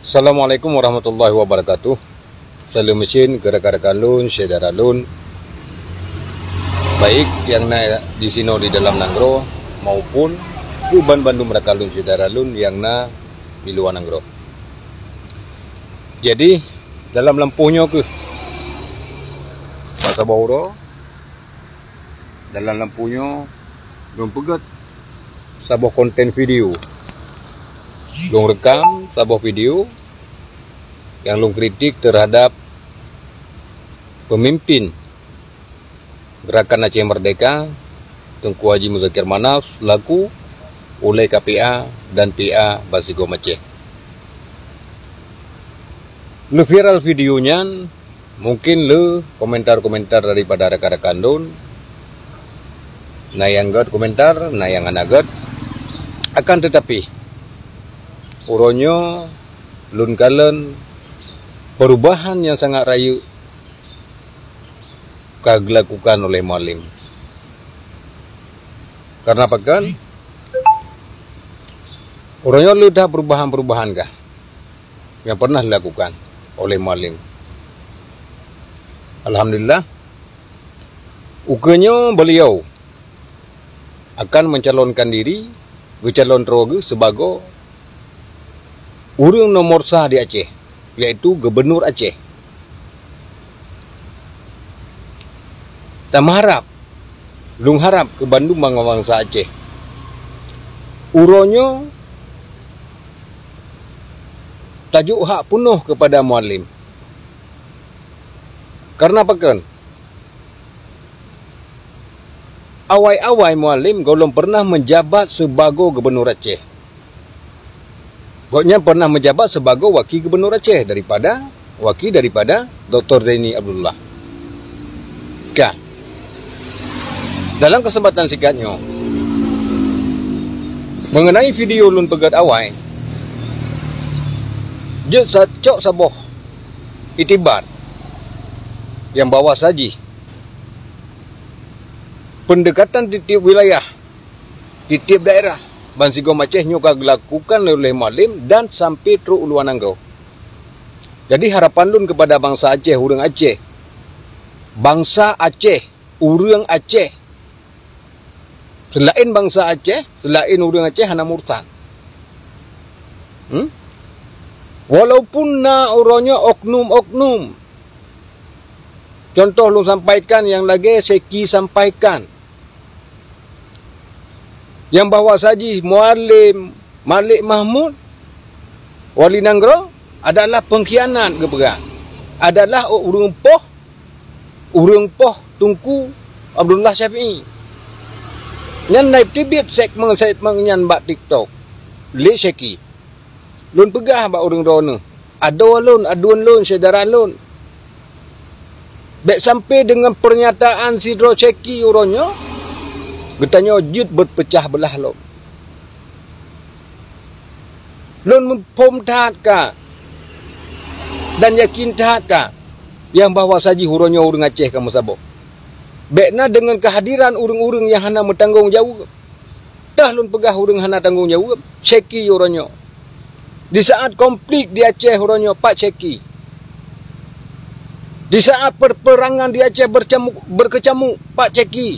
Assalamualaikum warahmatullahi wabarakatuh. Salam mesin gerak-gerak lun, saudara lun. Baik yang di sini di dalam Nanggro maupun Tuban Bandung mereka lun saudara lun yang di luar Nanggro. Jadi dalam lampunya ke Pak Sabahuro dalam lampunya belum pegat sebuah konten video. Long rekam sebuah video yang long kritik terhadap pemimpin Gerakan Aceh Merdeka Tengku Haji Muzakir Manaf selaku oleh KPA dan PA Basigom Aceh. Le viral videonya mungkin le komentar-komentar daripada rekan-rekan don yang god komentar yang anagat akan tetapi uronyo lun kalen perubahan yang sangat rayu dilakukan oleh Mualim. Karena apa kan? Orangnya sudah perubahan-perubahan kah yang pernah dilakukan oleh Mualim. Alhamdulillah, ukenya beliau akan mencalonkan diri calon teroge sebagai orang nomor sah di Aceh, yaitu Gubernur Aceh. Tam harap, lung harap ke Bandung bangsa Aceh. Uronyo tajuk hak penuh kepada Mualim. Karena apa kan? Awai-awai Mualim belum pernah menjabat sebagai Gubernur Aceh. Goknya pernah menjabat sebagai wakil Gubernur Aceh daripada Dr. Zaini Abdullah. Kah? Dalam kesempatan singkatnya mengenai video lun pegat awai, dia cok saboh itibar yang bawa saji pendekatan di tiap wilayah, di tiap daerah Basigom Aceh nyoka dilakukan oleh Mualim dan sampai terus uluan Nanggro. Jadi harapan lun kepada bangsa Aceh, urang Aceh, bangsa Aceh, urang Aceh, selain bangsa Aceh, selain urang Aceh hana murtad. Walaupun orangnya oknum-oknum. Contoh lu sampaikan yang lagi Seki sampaikan. Yang bawa saji Mualim, Malik Mahmud, Wali Nanggro adalah pengkhianat kepegang. Adalah urang poh Tungku Abdullah Syafi'i. Yang naik tibit segmen nyan bak TikTok. Le Seki. Lun pegah bak urang rona. Aduan lun, saudara lun. Baik sampai dengan pernyataan Sidro Seki uronyo, getanya jut berpecah belah lo. Lun mempom tahat ka dan yakin tahat ka yang bahawa saji uronyo urang Aceh kamu sabok. Baiknya dengan kehadiran urang-urang yang hana bertanggung jawab. Dah lun pegah urang hana tanggung jawab. Seki uronyo. Di saat konflik di Aceh uronyo Pak Seki. Di saat perperangan di Aceh berkecamuk Pak Seki.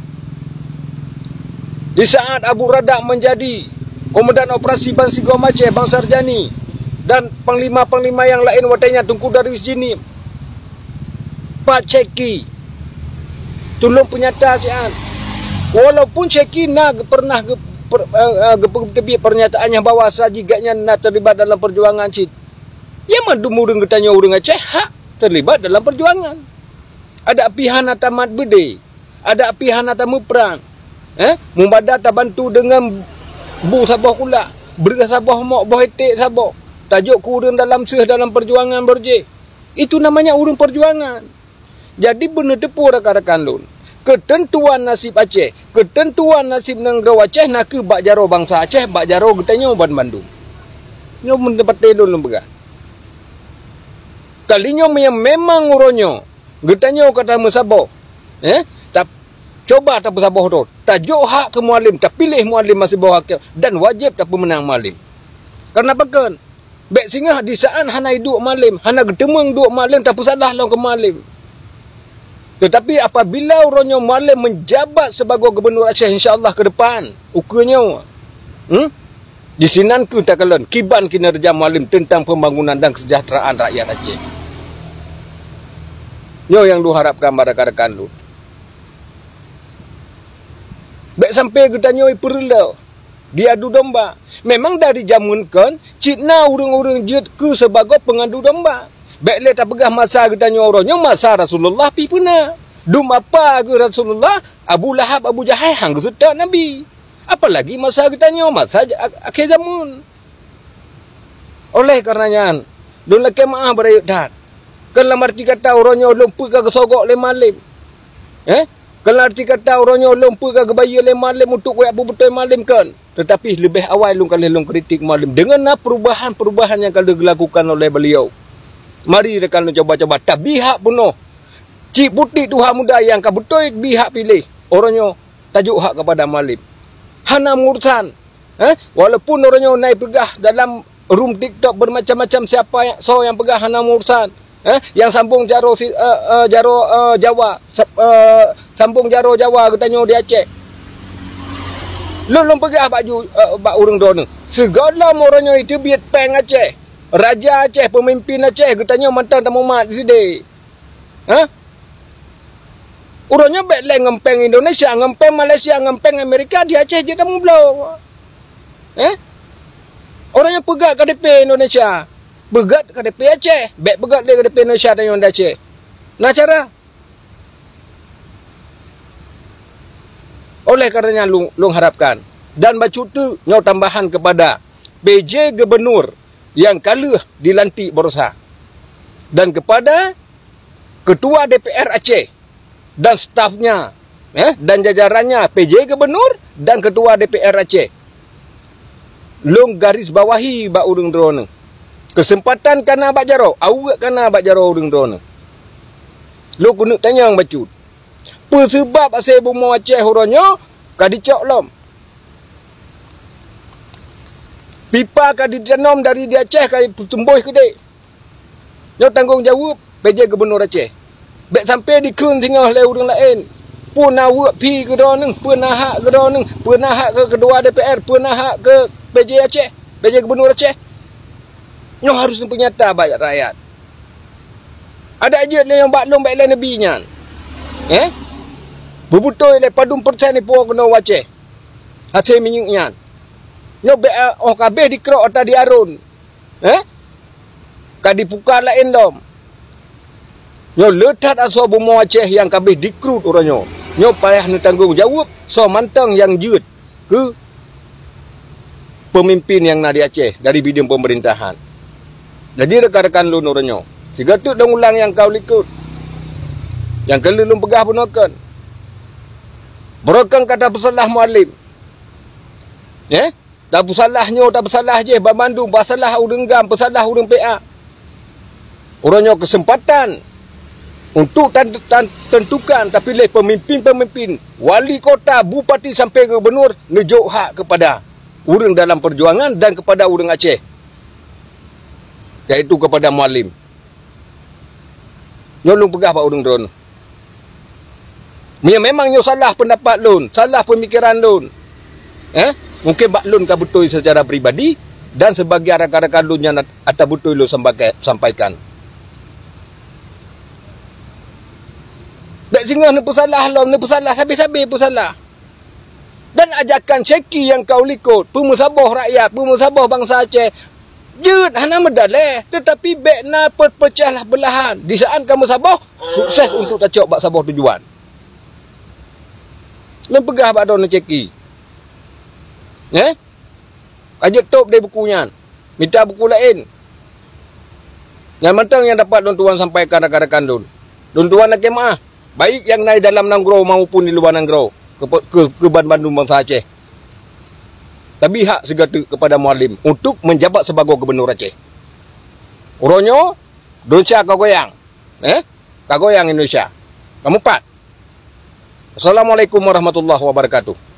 Di saat Abu Radak menjadi Komandan Operasi Basigom Aceh Bang Sarjani dan panglima-panglima yang lain watanya Tungku Darwis Jini, Pak Seki tolong penyata sian. Walaupun Seki pernah tebi pernyataannya bahwa saji gaknya terlibat dalam perjuangan cit. Ya madu murung getanya urang Aceh hak terlibat dalam perjuangan. Ada pihak tamat bede, ada pihak tamu perang. Mumbada tak bantu dengan bu sabah kula, beri sabah mok boh etik sabah. Tajuk kurang dalam dalam perjuangan berje. Itu namanya urang perjuangan. Jadi benar tepu rakan-rakan lun. Ketentuan nasib Aceh, ketentuan nasib Nanggro Aceh nak ke bak jaro bangsa Aceh, bak jaro getanya uban Bandung. Nyo mendapat telon lembaga. Kalinya memang uronyo getanya kata mesabo. Tak coba tak bersabah tu. Tajuk hak ke Mualim, tak pilih Mualim masih bawa hak dan wajib tak pemenang Mualim. Karena apa kan? Bek singa di saan hanai duk malim, hana gedemeng duk malim tak salah long ke malim. Tetapi apabila orangnya malim menjabat sebagai gubernur Aceh insya-Allah ke depan, ukurnya di sinan ku takalon kiban kinerja malim tentang pembangunan dan kesejahteraan rakyat Aceh. Nyo yang lu harapkan pada rekan-rekan lu. Bek sampai kita nyoi perlu diadu domba. Memang dari zaman kan Cina urang-urang jut ke sebagai pengadu domba. Bek le tak pegah masa kita nyorongnya masa Rasulullah pi puna. Dum apa ke Rasulullah? Abu Lahab Abu Jahal hang sedak Nabi. Apalagi masa kita nyo masa akhir zaman. Oleh karenanya dun laki maah berayut dak. Kalau arti kata orangnya lupa ke sogok le malim. Kalau arti kata orangnya lupa ke bayar le malim untuk buat apa betul malim kan. Tetapi lebih awal lung kali lung kritik malim dengan perubahan-perubahan yang kali dilakukan oleh beliau. Mari rekan lu coba-coba tabihak puno. Cik putih tu hak muda yang ka betul bihak pilih. Orangnya tajuk hak kepada malim. Hana mengurusan. Walaupun orangnya naik pegah dalam room TikTok bermacam-macam siapa yang pegah hana mengurusan. Yang sambung jaro Jawa. Sambung jaro Jawa katanya di Aceh. Lu pegah baju urang dona. Segala orangnya itu biat peng Aceh. Raja Aceh, pemimpin Aceh katanya mantan tamu mat di sini. Orangnya baik ngempeng Indonesia, ngempeng Malaysia, ngempeng Amerika di Aceh je tamu belau. Orangnya pegat KDP Indonesia. Begat KDP Aceh, baik begat dia KDP Indonesia dan yang Aceh. Nah cara oleh karenanya lu harapkan dan bacu tu nyau tambahan kepada PJ Gubernur yang kalah dilantik berusaha dan kepada Ketua DPR Aceh dan stafnya dan jajarannya PJ Gubernur dan Ketua DPR Aceh. Long garis bawahi ba urang drone. Kesempatan kana bak jaro, awak kana bak jaro urang drone. Lu kena tanya yang bacut. Sebab asal bumau Aceh orangnya kadicok lom. Pipa kaditanam dari di Aceh kadi tumbuh gede. Yo tanggungjawab PJ Gubernur Aceh. Bek sampai dikun tinggal oleh orang lain. Pun awak pi ke doneng, pernah hak ke doneng, pernah hak ke kedua DPR, pernah hak ke PJ Aceh, PJ Gubernur Aceh. Nyo harus penyata banyak rakyat. Ada aja yang baklong baik lain nabinya. Bebutoy le padum persen ni po kena Aceh. Hasil minyuknya. Nyo be kabeh dikrok atau diarun. Kadi puka lain dom. Nyo letat aso bumau Aceh yang kabeh dikrut orangnya. Nyo payah nu tanggung jawab so mantang yang jut ke pemimpin yang nak di Aceh dari bidang pemerintahan. Jadi rekan-rekan lu orangnya. Siga tu dong ulang yang kau likut. Yang kelulung pegah punakan. Berokang kata bersalah mualim. Tak bersalahnya, tak bersalah je. Bandung, bersalah urang gam, bersalah urang PA. Orangnya kesempatan untuk tentukan tapi pilih pemimpin-pemimpin, wali kota, bupati sampai ke gubernur, nejuk hak kepada urang dalam perjuangan dan kepada urang Aceh. Iaitu kepada mualim. Nyolong pegah pak urang drone. Memang nyo salah pendapat lun, salah pemikiran lun. Mungkin bak lun ka betul secara pribadi dan sebagai rakan-rakan lun yang atau betul lu sampaikan. Bak singgah ni pesalah lom, ni pesalah habis-habis pesalah. Dan ajakan Syeki yang kau likut, pemusabah rakyat, pemusabah bangsa Aceh, jut hana medaleh, tetapi bekna perpecahlah belahan. Di saat kamu sabah, sukses untuk tacok bak sabah tujuan. Lempegah bak don Syeki. Ajak top dari bukunya. Minta buku lain. Yang mantang yang dapat don tuan sampaikan rakan-rakan don. Don tuan nak kemah. Baik yang naik dalam Nanggro maupun di luar Nanggro. Ke Bandung bangsa Aceh. Tapi hak segala kepada mualim untuk menjabat sebagai gubernur Aceh. Orangnya Indonesia kagoyang. Kagoyang Indonesia. Kamu 4. Assalamualaikum warahmatullahi wabarakatuh.